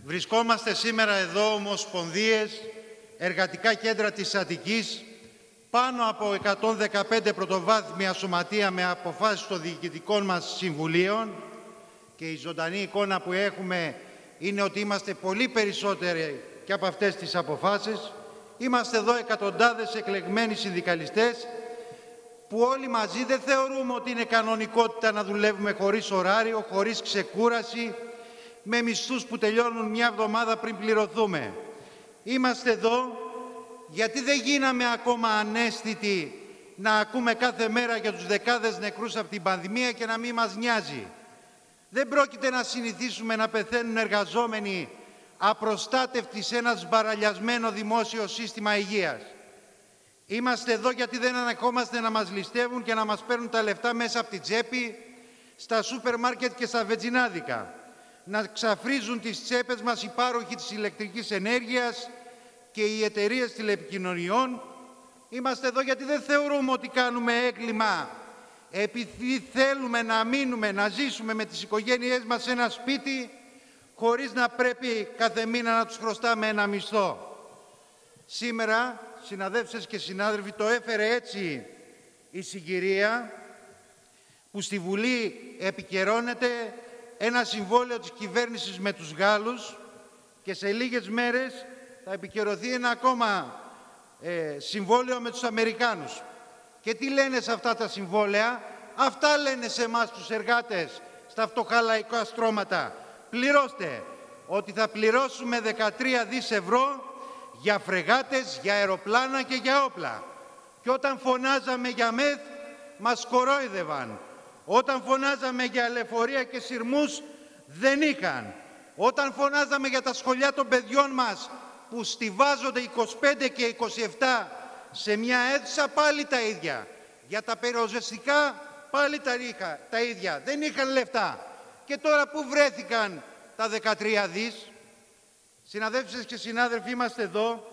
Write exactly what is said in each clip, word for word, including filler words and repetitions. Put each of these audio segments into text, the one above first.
Βρισκόμαστε σήμερα εδώ ομοσπονδίες, εργατικά κέντρα της Αττικής, πάνω από εκατόν δεκαπέντε πρωτοβάθμια σωματεία με αποφάσεις των διοικητικών μας συμβουλίων και η ζωντανή εικόνα που έχουμε είναι ότι είμαστε πολύ περισσότεροι και από αυτές τις αποφάσεις. Είμαστε εδώ εκατοντάδες εκλεγμένοι συνδικαλιστές που όλοι μαζί δεν θεωρούμε ότι είναι κανονικότητα να δουλεύουμε χωρίς ωράριο, χωρίς ξεκούραση, με μισθούς που τελειώνουν μια εβδομάδα πριν πληρωθούμε. Είμαστε εδώ γιατί δεν γίναμε ακόμα αναίσθητοι να ακούμε κάθε μέρα για τους δεκάδες νεκρούς από την πανδημία και να μην μας νοιάζει. Δεν πρόκειται να συνηθίσουμε να πεθαίνουν εργαζόμενοι απροστάτευτοι σε ένα σμπαραλιασμένο δημόσιο σύστημα υγείας. Είμαστε εδώ γιατί δεν ανεχόμαστε να μας ληστεύουν και να μας παίρνουν τα λεφτά μέσα από την τσέπη, στα σούπερ μάρκετ και στα βενζινάδικα. Να ξαφρίζουν τις τσέπες μας οι πάροχοι της ηλεκτρικής ενέργειας και οι εταιρείες τηλεπικοινωνιών. Είμαστε εδώ γιατί δεν θεωρούμε ότι κάνουμε έγκλημα επειδή θέλουμε να μείνουμε, να ζήσουμε με τις οικογένειές μας σε ένα σπίτι χωρίς να πρέπει κάθε μήνα να τους χρωστάμε ένα μισθό. Σήμερα, συναδέλφες και συνάδελφοι, το έφερε έτσι η συγκυρία που στη Βουλή επικαιρώνεται ένα συμβόλαιο της κυβέρνησης με τους Γάλλους και σε λίγες μέρες θα επικαιρωθεί ένα ακόμα ε, συμβόλαιο με τους Αμερικάνους. Και τι λένε σε αυτά τα συμβόλαια? Αυτά λένε σε εμάς τους εργάτες, στα φτωχά λαϊκά στρώματα. Πληρώστε ότι θα πληρώσουμε δεκατρία δις ευρώ για φρεγάτες, για αεροπλάνα και για όπλα. Και όταν φωνάζαμε για μεθ, μας κορόιδευαν. Όταν φωνάζαμε για λεωφορεία και σειρμούς, δεν είχαν. Όταν φωνάζαμε για τα σχολιά των παιδιών μας, που στιβάζονται είκοσι πέντε και είκοσι επτά σε μια αίθουσα, πάλι τα ίδια. Για τα πυροσβεστικά, πάλι τα, είχα, τα ίδια. Δεν είχαν λεφτά. Και τώρα πού βρέθηκαν τα δεκατρία δις? Συναδέλφες και συνάδελφοι, είμαστε εδώ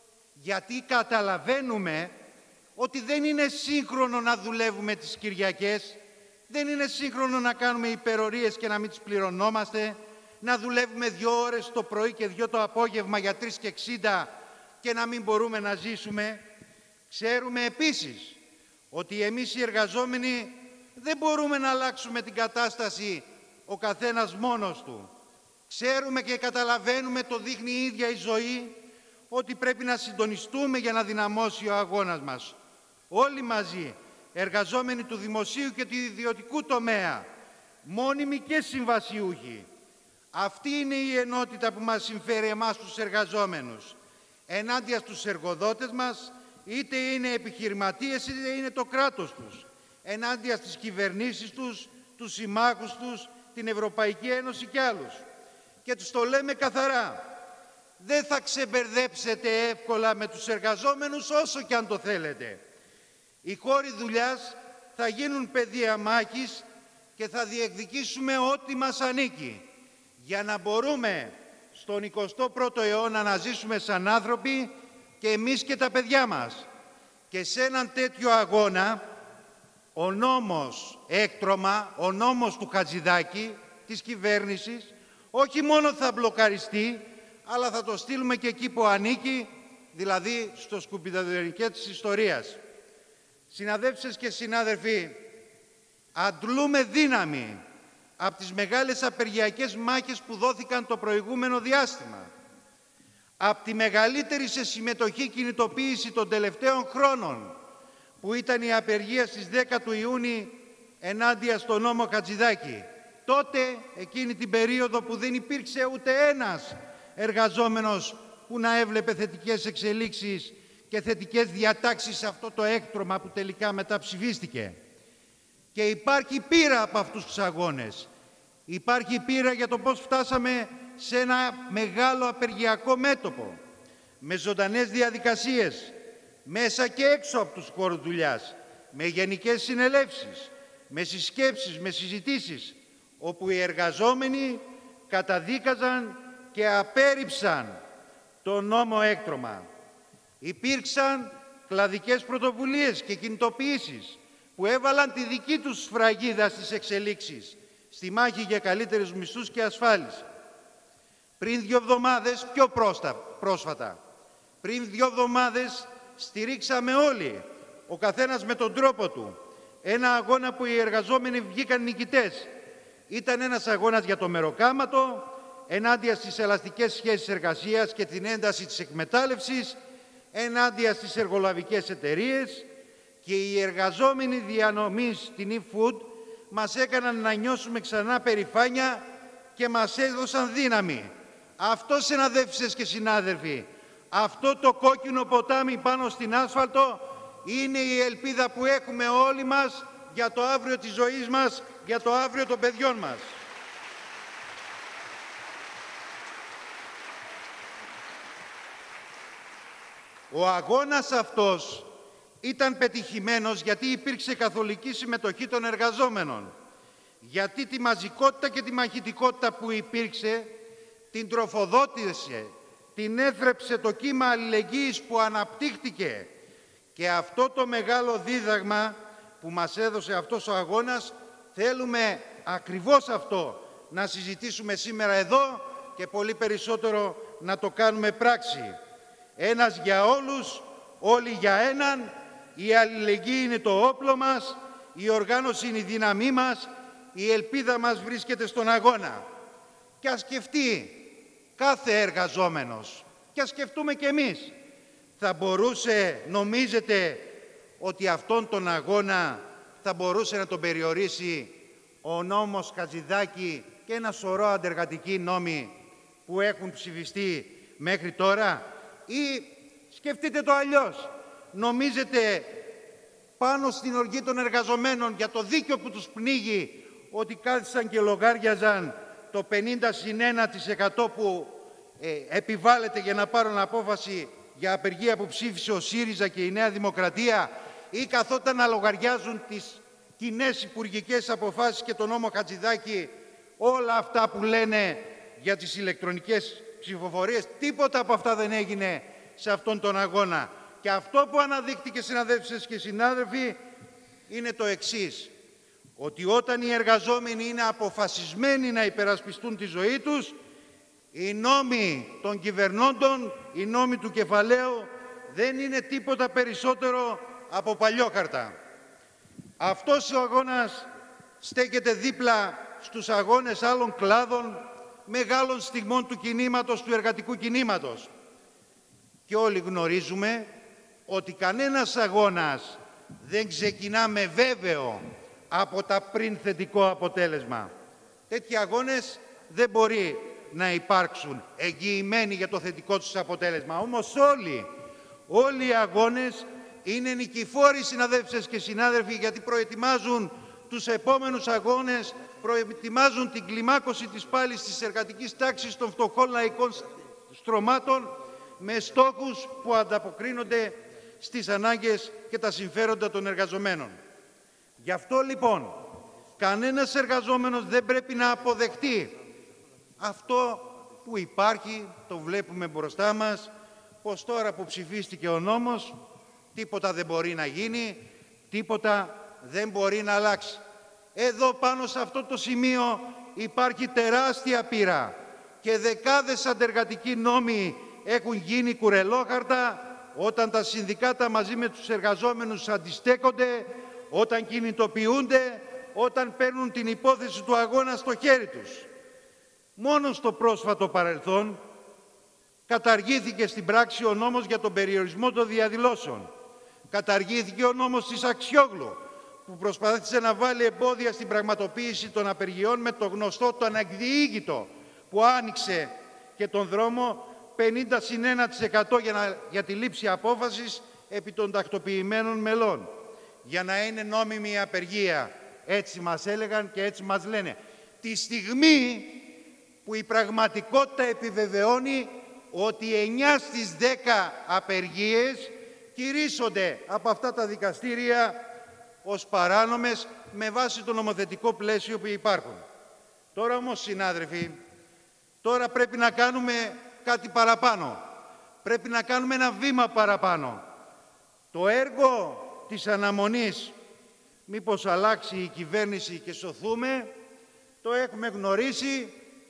γιατί καταλαβαίνουμε ότι δεν είναι σύγχρονο να δουλεύουμε τις Κυριακές, δεν είναι σύγχρονο να κάνουμε υπερορίες και να μην τις πληρωνόμαστε, να δουλεύουμε δύο ώρες το πρωί και δύο το απόγευμα για τρεις και εξήντα και να μην μπορούμε να ζήσουμε. Ξέρουμε επίσης ότι εμείς οι εργαζόμενοι δεν μπορούμε να αλλάξουμε την κατάσταση ο καθένας μόνος του. Ξέρουμε και καταλαβαίνουμε, το δείχνει η ίδια η ζωή, ότι πρέπει να συντονιστούμε για να δυναμώσει ο αγώνας μας. Όλοι μαζί, εργαζόμενοι του δημοσίου και του ιδιωτικού τομέα, μόνιμοι και συμβασιούχοι. Αυτή είναι η ενότητα που μας συμφέρει εμάς τους εργαζόμενους, ενάντια στους εργοδότες μας, είτε είναι επιχειρηματίες είτε είναι το κράτος τους, ενάντια στις κυβερνήσεις τους, τους συμμάχους τους, την Ευρωπαϊκή Ένωση και άλλους. Και τους το λέμε καθαρά. Δεν θα ξεμπερδέψετε εύκολα με τους εργαζόμενους όσο και αν το θέλετε. Οι χώροι δουλειάς θα γίνουν πεδία μάχης και θα διεκδικήσουμε ό,τι μας ανήκει για να μπορούμε στον εικοστό πρώτο αιώνα να ζήσουμε σαν άνθρωποι και εμείς και τα παιδιά μας. Και σε έναν τέτοιο αγώνα ο νόμος έκτρωμα, ο νόμος του Χατζηδάκη, της κυβέρνησης, όχι μόνο θα μπλοκαριστεί, αλλά θα το στείλουμε και εκεί που ανήκει, δηλαδή στο σκουπιδαδερικέ της ιστορίας. Συναδέλφες και συνάδελφοι, αντλούμε δύναμη από τις μεγάλες απεργιακές μάχες που δόθηκαν το προηγούμενο διάστημα, από τη μεγαλύτερη σε συμμετοχή κινητοποίηση των τελευταίων χρόνων, που ήταν η απεργία στις δέκα του Ιούνιου ενάντια στον νόμο Χατζηδάκη. Τότε, εκείνη την περίοδο που δεν υπήρξε ούτε ένας εργαζόμενος που να έβλεπε θετικές εξελίξεις και θετικές διατάξεις σε αυτό το έκτρωμα που τελικά μεταψηφίστηκε. Και υπάρχει πείρα από αυτούς τους αγώνες. Υπάρχει πείρα για το πώς φτάσαμε σε ένα μεγάλο απεργιακό μέτωπο, με ζωντανές διαδικασίες, μέσα και έξω από τους χώρους δουλειάς, με γενικές συνελεύσεις, με συσκέψεις, με συζητήσεις, όπου οι εργαζόμενοι καταδίκαζαν και απέρριψαν το νόμο έκτρωμα. Υπήρξαν κλαδικές πρωτοβουλίες και κινητοποιήσεις που έβαλαν τη δική τους σφραγίδα στις εξελίξεις, στη μάχη για καλύτερους μισθούς και ασφάλιση. Πριν δύο εβδομάδες, πιο πρόσφατα, πριν δύο εβδομάδες στηρίξαμε όλοι, ο καθένας με τον τρόπο του, ένα αγώνα που οι εργαζόμενοι βγήκαν νικητές. Ήταν ένας αγώνας για το μεροκάματο, ενάντια στις ελαστικές σχέσεις εργασίας και την ένταση της εκμετάλλευσης, ενάντια στις εργολαβικές εταιρείες, και οι εργαζόμενοι διανομής στην e-food μας έκαναν να νιώσουμε ξανά περηφάνεια και μας έδωσαν δύναμη. Αυτό, συναδέλφισες και συνάδελφοι, αυτό το κόκκινο ποτάμι πάνω στην άσφαλτο είναι η ελπίδα που έχουμε όλοι μας για το αύριο της ζωής μας, για το αύριο των παιδιών μας. Ο αγώνας αυτός ήταν πετυχημένος γιατί υπήρξε καθολική συμμετοχή των εργαζόμενων. Γιατί τη μαζικότητα και τη μαχητικότητα που υπήρξε την τροφοδότησε, την έθρεψε το κύμα αλληλεγγύης που αναπτύχθηκε. Και αυτό το μεγάλο δίδαγμα που μας έδωσε αυτός ο αγώνας, θέλουμε ακριβώς αυτό να συζητήσουμε σήμερα εδώ και πολύ περισσότερο να το κάνουμε πράξη. Ένας για όλους, όλοι για έναν, η αλληλεγγύη είναι το όπλο μας, η οργάνωση είναι η δύναμή μας, η ελπίδα μας βρίσκεται στον αγώνα. Και ας σκεφτεί κάθε εργαζόμενος, και ας σκεφτούμε κι εμείς, θα μπορούσε, νομίζετε, ότι αυτόν τον αγώνα θα μπορούσε να τον περιορίσει ο νόμος Χατζηδάκη και ένα σωρό αντεργατικοί νόμοι που έχουν ψηφιστεί μέχρι τώρα? Ή σκεφτείτε το αλλιώς, νομίζετε πάνω στην οργή των εργαζομένων για το δίκαιο που τους πνίγει ότι κάθισαν και λογάριαζαν το πενήντα συν ένα τοις εκατό που ε, επιβάλλεται για να πάρουν απόφαση για απεργία που ψήφισε ο ΣΥΡΙΖΑ και η Νέα Δημοκρατία, ή καθόταν να λογαριάζουν τις κοινές υπουργικές αποφάσεις και τον νόμο Χατζηδάκη, όλα αυτά που λένε για τις ηλεκτρονικές ψηφοφορίες? Τίποτα από αυτά δεν έγινε σε αυτόν τον αγώνα. Και αυτό που αναδείχτηκε, συναδέλφισες και συνάδελφοι, είναι το εξής: ότι όταν οι εργαζόμενοι είναι αποφασισμένοι να υπερασπιστούν τη ζωή τους, οι νόμοι των κυβερνώντων, οι νόμοι του κεφαλαίου δεν είναι τίποτα περισσότερο από παλιόκαρτα. Αυτός ο αγώνας στέκεται δίπλα στους αγώνες άλλων κλάδων, μεγάλων στιγμών του κινήματος, του εργατικού κινήματος. Και όλοι γνωρίζουμε ότι κανένας αγώνας δεν ξεκινά με βέβαιο από τα πριν θετικό αποτέλεσμα. Τέτοιοι αγώνες δεν μπορεί να υπάρξουν εγγυημένοι για το θετικό τους αποτέλεσμα. Όμως όλοι, όλοι οι αγώνες είναι νικηφόροι, συναδέλφισες και συνάδελφοι, γιατί προετοιμάζουν τους επόμενους αγώνες, προετοιμάζουν την κλιμάκωση της πάλης της εργατικής τάξης των φτωχών λαϊκών στρωμάτων με στόχους που ανταποκρίνονται στις ανάγκες και τα συμφέροντα των εργαζομένων. Γι' αυτό λοιπόν κανένας εργαζόμενος δεν πρέπει να αποδεχτεί αυτό που υπάρχει, το βλέπουμε μπροστά μας, πως τώρα που ψηφίστηκε ο νόμος τίποτα δεν μπορεί να γίνει, τίποτα δεν μπορεί να αλλάξει. Εδώ πάνω σε αυτό το σημείο υπάρχει τεράστια πείρα και δεκάδες αντεργατικοί νόμοι έχουν γίνει κουρελόχαρτα όταν τα συνδικάτα μαζί με τους εργαζόμενους αντιστέκονται, όταν κινητοποιούνται, όταν παίρνουν την υπόθεση του αγώνα στο χέρι τους. Μόνο στο πρόσφατο παρελθόν καταργήθηκε στην πράξη ο νόμος για τον περιορισμό των διαδηλώσεων. Καταργήθηκε ο νόμος της Αξιόγλου, που προσπάθησε να βάλει εμπόδια στην πραγματοποίηση των απεργιών με το γνωστό, το ανεκδιήγητο, που άνοιξε και τον δρόμο πενήντα συν ένα τοις εκατό για, να, για τη λήψη απόφασης επί των τακτοποιημένων μελών. Για να είναι νόμιμη η απεργία. Έτσι μας έλεγαν και έτσι μας λένε. Τη στιγμή που η πραγματικότητα επιβεβαιώνει ότι εννιά στις δέκα απεργίες κηρύσσονται από αυτά τα δικαστήρια ως παράνομες με βάση το νομοθετικό πλαίσιο που υπάρχουν. Τώρα όμως, συνάδελφοι, τώρα πρέπει να κάνουμε κάτι παραπάνω. Πρέπει να κάνουμε ένα βήμα παραπάνω. Το έργο της αναμονής, μήπως αλλάξει η κυβέρνηση και σωθούμε, το έχουμε γνωρίσει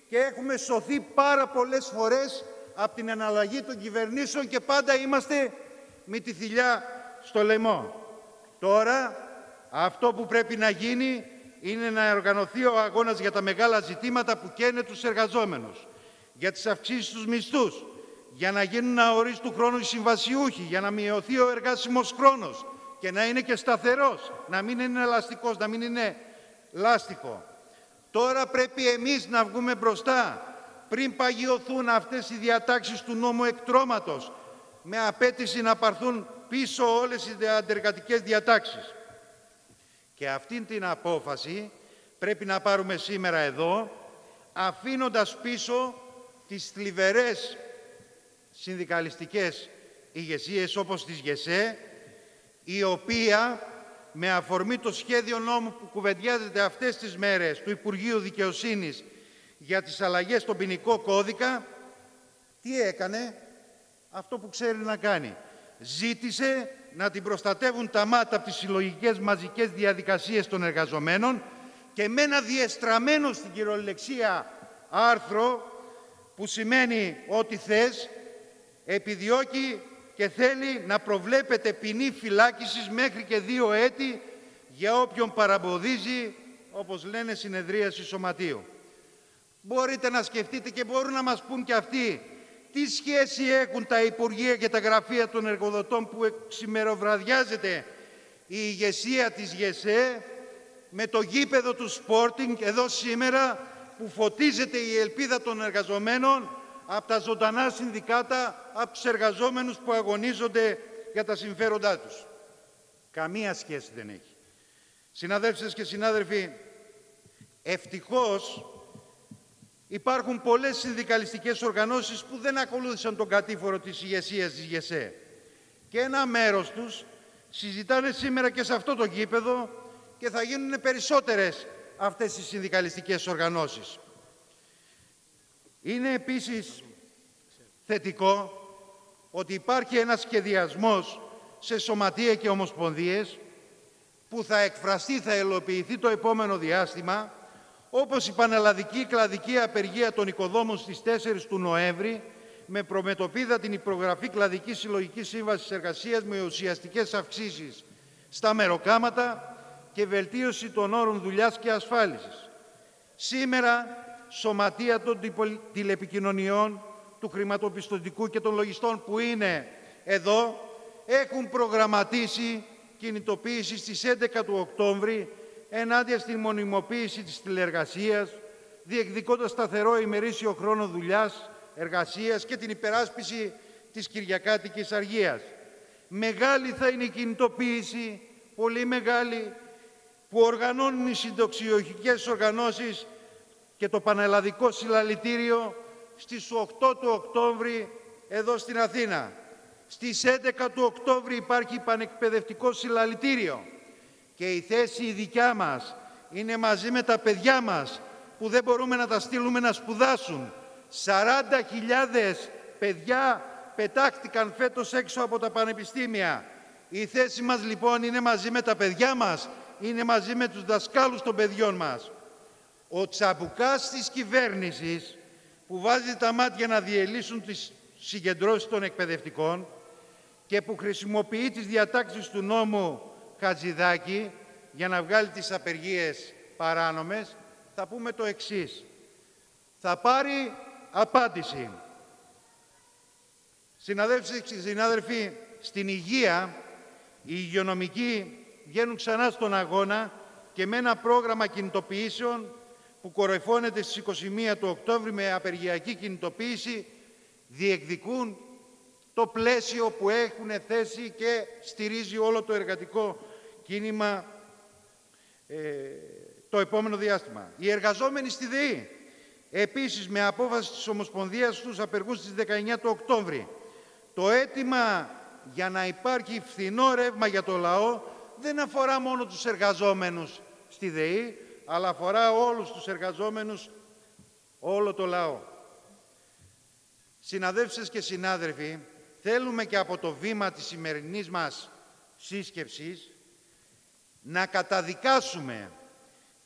και έχουμε σωθεί πάρα πολλές φορές από την αναλλαγή των κυβερνήσεων και πάντα είμαστε με τη θηλιά στο λαιμό. Τώρα αυτό που πρέπει να γίνει είναι να οργανωθεί ο αγώνας για τα μεγάλα ζητήματα που καίνε τους εργαζόμενους, για τις αυξήσεις τους μισθούς, για να γίνουν αορίστου χρόνου οι συμβασιούχοι, για να μειωθεί ο εργάσιμος χρόνος και να είναι και σταθερός, να μην είναι ελαστικός, να μην είναι λάστιχο. Τώρα πρέπει εμείς να βγούμε μπροστά, πριν παγιωθούν αυτές οι διατάξεις του νόμου εκτρώματος, με απέτηση να πάρθουν πίσω όλες οι αντεργατικές διατάξεις. Και αυτήν την απόφαση πρέπει να πάρουμε σήμερα εδώ, αφήνοντας πίσω τις θλιβερές συνδικαλιστικές ηγεσίες όπως της ΓΕΣΕ, η οποία με αφορμή το σχέδιο νόμου που κουβεντιάζεται αυτές τις μέρες του Υπουργείου Δικαιοσύνης για τις αλλαγές στον ποινικό κώδικα, τι έκανε? Αυτό που ξέρει να κάνει. Ζήτησε να την προστατεύουν τα μάτα από τις συλλογικές μαζικές διαδικασίες των εργαζομένων και με ένα διεστραμμένο στην κυριολεξία άρθρο που σημαίνει ότι θες, επιδιώκει και θέλει να προβλέπεται ποινή φυλάκισης μέχρι και δύο έτη για όποιον παραμποδίζει, όπως λένε, συνεδρίαση σωματείου. Μπορείτε να σκεφτείτε και μπορούν να μας πούν και αυτοί τι σχέση έχουν τα Υπουργεία και τα γραφεία των εργοδοτών που ξημεροβραδιάζεται η ηγεσία της ΓΕΣΕ με το γήπεδο του Sporting εδώ σήμερα που φωτίζεται η ελπίδα των εργαζομένων από τα ζωντανά συνδικάτα, από τους εργαζόμενους που αγωνίζονται για τα συμφέροντά τους. Καμία σχέση δεν έχει. Συναδέλφες και συνάδελφοι, ευτυχώς υπάρχουν πολλές συνδικαλιστικές οργανώσεις που δεν ακολούθησαν τον κατήφορο της ηγεσίας της ΓΕΣΕ. Και ένα μέρος τους συζητάνε σήμερα και σε αυτό το γήπεδο και θα γίνουν περισσότερες αυτές οι συνδικαλιστικές οργανώσεις. Είναι επίσης θετικό ότι υπάρχει ένας σχεδιασμός σε σωματεία και ομοσπονδίες που θα εκφραστεί, θα υλοποιηθεί το επόμενο διάστημα, όπως η πανελλαδική κλαδική απεργία των οικοδόμων στις τέσσερις του Νοέμβρη, με προμετωπίδα την υπογραφή κλαδικής συλλογικής σύμβασης εργασίας με ουσιαστικές αυξήσεις στα μεροκάματα και βελτίωση των όρων δουλειάς και ασφάλισης. Σήμερα, σωματεία των τηλεπικοινωνιών, του χρηματοπιστωτικού και των λογιστών που είναι εδώ, έχουν προγραμματίσει κινητοποίηση στις έντεκα του Οκτώβρη ενάντια στην μονιμοποίηση της τηλεεργασίας, διεκδικώντας σταθερό ημερήσιο χρόνο δουλειάς, εργασίας και την υπεράσπιση της κυριακάτικης αργίας. Μεγάλη θα είναι η κινητοποίηση, πολύ μεγάλη, που οργανώνουν οι συνταξιοχικές οργανώσεις και το Πανελλαδικό Συλλαλητήριο στις οκτώ του Οκτώβρη εδώ στην Αθήνα. Στις έντεκα του Οκτώβρη υπάρχει πανεκπαιδευτικό συλλαλητήριο και η θέση η δικιά μας είναι μαζί με τα παιδιά μας που δεν μπορούμε να τα στείλουμε να σπουδάσουν. σαράντα χιλιάδες παιδιά πετάχτηκαν φέτος έξω από τα πανεπιστήμια. Η θέση μας λοιπόν είναι μαζί με τα παιδιά μας, είναι μαζί με τους δασκάλους των παιδιών μας. Ο τσαμπουκάς της κυβέρνησης που βάζει τα μάτια να διελύσουν τις συγκεντρώσεις των εκπαιδευτικών και που χρησιμοποιεί τις διατάξεις του νόμου Χατζηδάκη για να βγάλει τις απεργίες παράνομες, θα πούμε το εξής. Θα πάρει απάντηση. Συναδέλφοι και συνάδελφοι, στην υγεία οι υγειονομικοί βγαίνουν ξανά στον αγώνα και με ένα πρόγραμμα κινητοποιήσεων που κορυφώνεται στις είκοσι μία του Οκτώβρη με απεργιακή κινητοποίηση διεκδικούν το πλαίσιο που έχουν θέσει και στηρίζει όλο το εργατικό κίνημα ε, το επόμενο διάστημα. Οι εργαζόμενοι στη ΔΕΗ επίσης με απόφαση της Ομοσπονδίας τους απεργούν στις δεκαεννιά του Οκτώβρη. Το αίτημα για να υπάρχει φθηνό ρεύμα για το λαό δεν αφορά μόνο τους εργαζόμενους στη ΔΕΗ, αλλά αφορά όλους τους εργαζόμενους, όλο το λαό. Συναδέλφες και συνάδελφοι, θέλουμε και από το βήμα της σημερινής μας σύσκεψης να καταδικάσουμε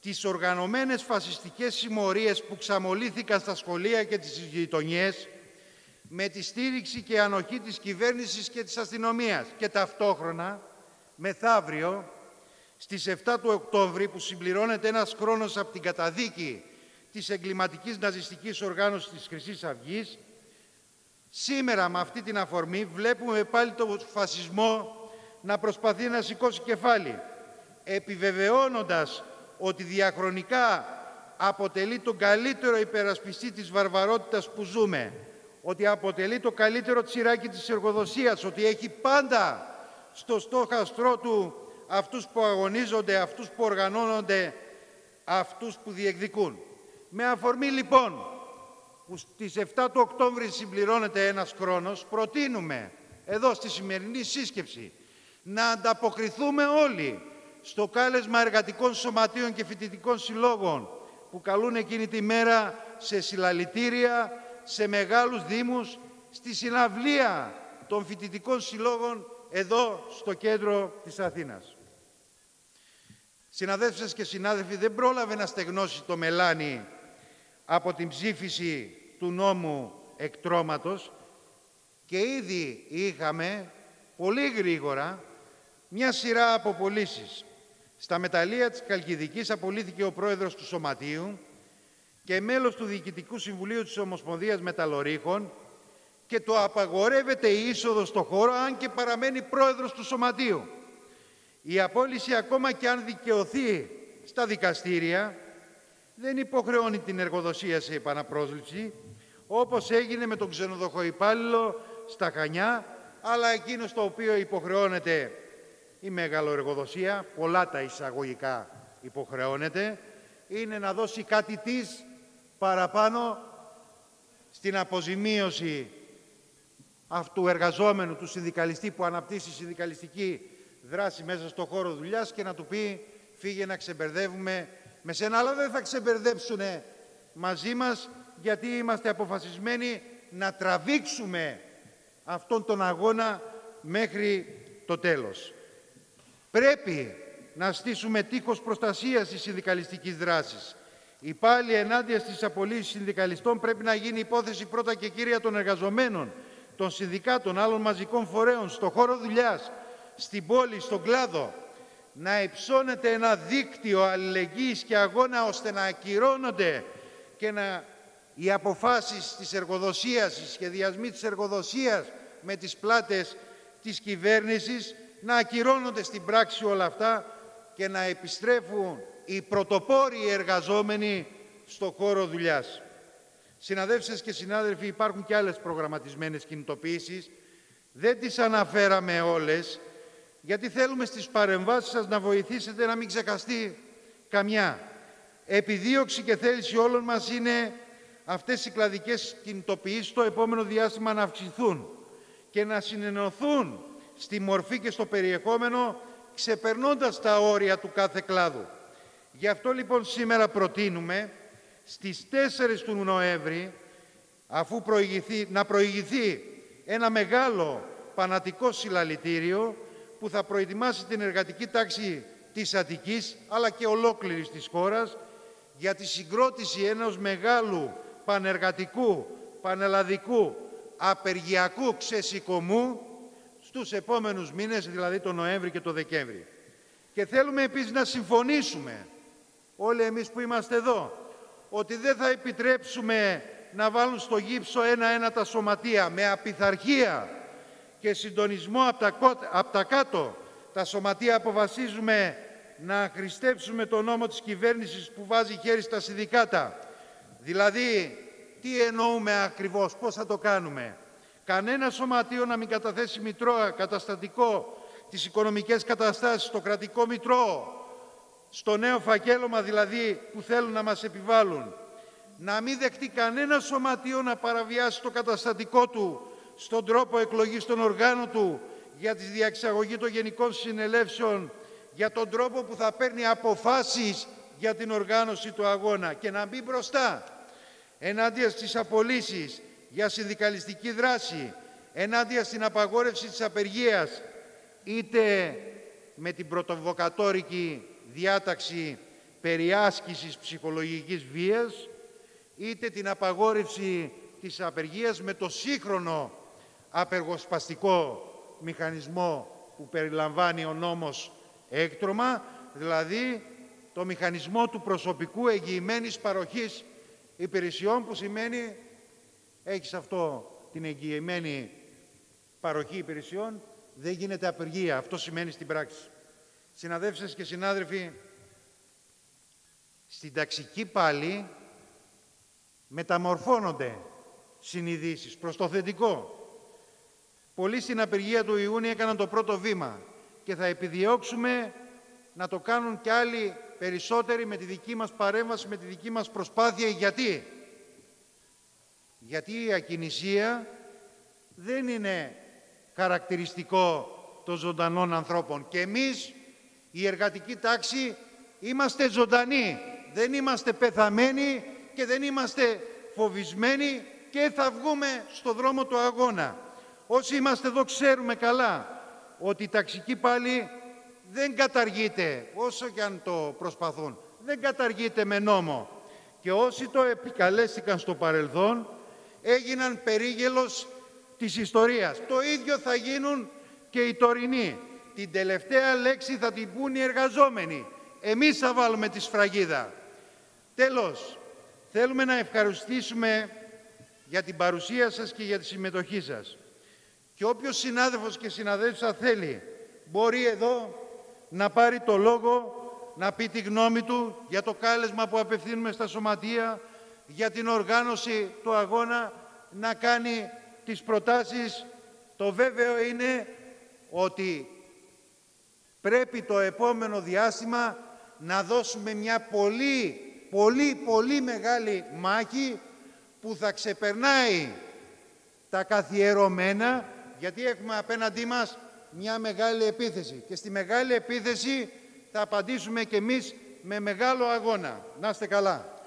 τις οργανωμένες φασιστικές συμμορίες που ξαμολύθηκαν στα σχολεία και τις γειτονιές με τη στήριξη και ανοχή της κυβέρνησης και της αστυνομίας. Και ταυτόχρονα, μεθαύριο, στις εφτά του Οκτώβρη, που συμπληρώνεται ένας χρόνος από την καταδίκη της εγκληματικής ναζιστικής οργάνωσης της Χρυσής Αυγής, σήμερα με αυτή την αφορμή βλέπουμε πάλι τον φασισμό να προσπαθεί να σηκώσει κεφάλι, επιβεβαιώνοντας ότι διαχρονικά αποτελεί τον καλύτερο υπερασπιστή της βαρβαρότητας που ζούμε, ότι αποτελεί το καλύτερο τσιράκι της εργοδοσίας, ότι έχει πάντα στο στόχαστρό του αυτούς που αγωνίζονται, αυτούς που οργανώνονται, αυτούς που διεκδικούν. Με αφορμή λοιπόν που στις εφτά του Οκτώβρη συμπληρώνεται ένας χρόνος, προτείνουμε εδώ στη σημερινή σύσκεψη να ανταποκριθούμε όλοι στο κάλεσμα εργατικών σωματείων και φοιτητικών συλλόγων που καλούν εκείνη τη μέρα σε συλλαλητήρια, σε μεγάλους δήμους, στη συναυλία των φοιτητικών συλλόγων εδώ στο κέντρο της Αθήνας. Συναδέλφες και συνάδελφοι, δεν πρόλαβε να στεγνώσει το μελάνι από την ψήφιση του νόμου εκτρώματος και ήδη είχαμε πολύ γρήγορα μια σειρά αποπολύσεις. Στα μεταλλεία της Χαλκιδικής απολύθηκε ο πρόεδρος του Σωματείου και μέλος του Διοικητικού Συμβουλίου της Ομοσπονδίας Μεταλλορύχων και το απαγορεύεται η είσοδος στο χώρο, αν και παραμένει πρόεδρος του Σωματείου. Η απόλυση, ακόμα και αν δικαιωθεί στα δικαστήρια, δεν υποχρεώνει την εργοδοσία σε επαναπρόσληψη, όπως έγινε με τον ξενοδοχοϊπάλληλο στα Χανιά, αλλά εκείνο στο οποίο υποχρεώνεται η μεγαλοεργοδοσία, πολλά τα εισαγωγικά υποχρεώνεται, είναι να δώσει κάτι της παραπάνω στην αποζημίωση αυτού εργαζόμενου, του συνδικαλιστή που αναπτύσσει συνδικαλιστική δράση μέσα στο χώρο δουλειάς και να του πει φύγε να ξεμπερδεύουμε με σένα, αλλά δεν θα ξεμπερδέψουν μαζί μας, γιατί είμαστε αποφασισμένοι να τραβήξουμε αυτόν τον αγώνα μέχρι το τέλος. Πρέπει να στήσουμε τείχος προστασίας της συνδικαλιστικής δράσης. Η πάλι ενάντια στις απολύσεις συνδικαλιστών πρέπει να γίνει υπόθεση πρώτα και κύρια των εργαζομένων, των συνδικάτων, άλλων μαζικών φορέων, στο χώρο δουλειάς, στην πόλη, στον κλάδο. Να υψώνεται ένα δίκτυο αλληλεγγύης και αγώνα ώστε να ακυρώνονται και να οι αποφάσεις της εργοδοσίας, οι σχεδιασμοί της εργοδοσίας με τις πλάτες της κυβέρνησης, να ακυρώνονται στην πράξη όλα αυτά και να επιστρέφουν οι πρωτοπόροι εργαζόμενοι στο χώρο δουλειάς. Συναδέλφες και συνάδελφοι, υπάρχουν και άλλες προγραμματισμένες κινητοποιήσεις. Δεν τις αναφέραμε όλες, γιατί θέλουμε στις παρεμβάσεις σας να βοηθήσετε να μην ξεχαστεί καμιά. Επιδίωξη και θέληση όλων μας είναι αυτές οι κλαδικές κινητοποιήσεις στο επόμενο διάστημα να αυξηθούν και να συνενωθούν στη μορφή και στο περιεχόμενο, ξεπερνώντας τα όρια του κάθε κλάδου. Γι' αυτό λοιπόν σήμερα προτείνουμε στις τέσσερις του Νοέμβρη, αφού προηγηθεί, να προηγηθεί ένα μεγάλο πανατικό συλλαλητήριο που θα προετοιμάσει την εργατική τάξη της Αττικής αλλά και ολόκληρης της χώρας για τη συγκρότηση ενός μεγάλου πανεργατικού, πανελλαδικού, απεργιακού ξεσηκωμού στους επόμενους μήνες, δηλαδή τον Νοέμβρη και τον Δεκέμβρη. Και θέλουμε επίσης να συμφωνήσουμε όλοι εμείς που είμαστε εδώ ότι δεν θα επιτρέψουμε να βάλουν στο γύψο ένα-ένα τα σωματεία. Με απειθαρχία και συντονισμό από τα, από τα κάτω τα σωματεία αποφασίζουμε να χρηστέψουμε τον νόμο της κυβέρνησης που βάζει χέρι στα συνδικάτα. Δηλαδή, τι εννοούμε ακριβώς, πώς θα το κάνουμε. Κανένα σωματείο να μην καταθέσει μητρώα, καταστατικό, τις οικονομικές καταστάσεις, στο κρατικό μητρό, στο νέο φακέλωμα δηλαδή που θέλουν να μας επιβάλλουν. Να μην δεχτεί κανένα σωματείο να παραβιάσει το καταστατικό του στον τρόπο εκλογής των οργάνων του, για τη διαξαγωγή των γενικών συνελεύσεων, για τον τρόπο που θα παίρνει αποφάσεις για την οργάνωση του αγώνα και να μπει μπροστά ενάντια στις απολύσεις για συνδικαλιστική δράση, ενάντια στην απαγόρευση της απεργίας, είτε με την πρωτοβοκατόρικη διάταξη περί άσκησης ψυχολογικής βίας, είτε την απαγόρευση της απεργίας με το σύγχρονο απεργοσπαστικό μηχανισμό που περιλαμβάνει ο νόμος έκτρωμα, δηλαδή το μηχανισμό του προσωπικού εγγυημένης παροχής υπηρεσιών, που σημαίνει έχεις αυτό την εγγυημένη παροχή υπηρεσιών, δεν γίνεται απεργία. Αυτό σημαίνει στην πράξη. Συναδέλφες και συνάδελφοι, στην ταξική πάλι μεταμορφώνονται συνειδήσεις προς το θετικό. Πολλοί στην απεργία του Ιούνιου έκαναν το πρώτο βήμα και θα επιδιώξουμε να το κάνουν κι άλλοι περισσότεροι με τη δική μας παρέμβαση, με τη δική μας προσπάθεια. Γιατί? Γιατί η ακινησία δεν είναι χαρακτηριστικό των ζωντανών ανθρώπων. Και εμείς, η εργατική τάξη, είμαστε ζωντανοί. Δεν είμαστε πεθαμένοι και δεν είμαστε φοβισμένοι και θα βγούμε στο δρόμο του αγώνα. Όσοι είμαστε εδώ ξέρουμε καλά ότι η ταξική πάλι δεν καταργείται, όσο και αν το προσπαθούν, δεν καταργείται με νόμο. Και όσοι το επικαλέστηκαν στο παρελθόν έγιναν περίγελος της ιστορίας. Το ίδιο θα γίνουν και οι τωρινοί. Την τελευταία λέξη θα την πούν οι εργαζόμενοι. Εμείς θα βάλουμε τη σφραγίδα. Τέλος, θέλουμε να ευχαριστήσουμε για την παρουσία σας και για τη συμμετοχή σας. Και όποιος συνάδελφος και συναδέλφισσα θέλει, μπορεί εδώ να πάρει το λόγο, να πει τη γνώμη του για το κάλεσμα που απευθύνουμε στα σωματεία, για την οργάνωση του αγώνα, να κάνει τις προτάσεις. Το βέβαιο είναι ότι πρέπει το επόμενο διάστημα να δώσουμε μια πολύ, πολύ, πολύ μεγάλη μάχη που θα ξεπερνάει τα καθιερωμένα, γιατί έχουμε απέναντί μας μια μεγάλη επίθεση. Και στη μεγάλη επίθεση θα απαντήσουμε κι εμείς με μεγάλο αγώνα. Να είστε καλά.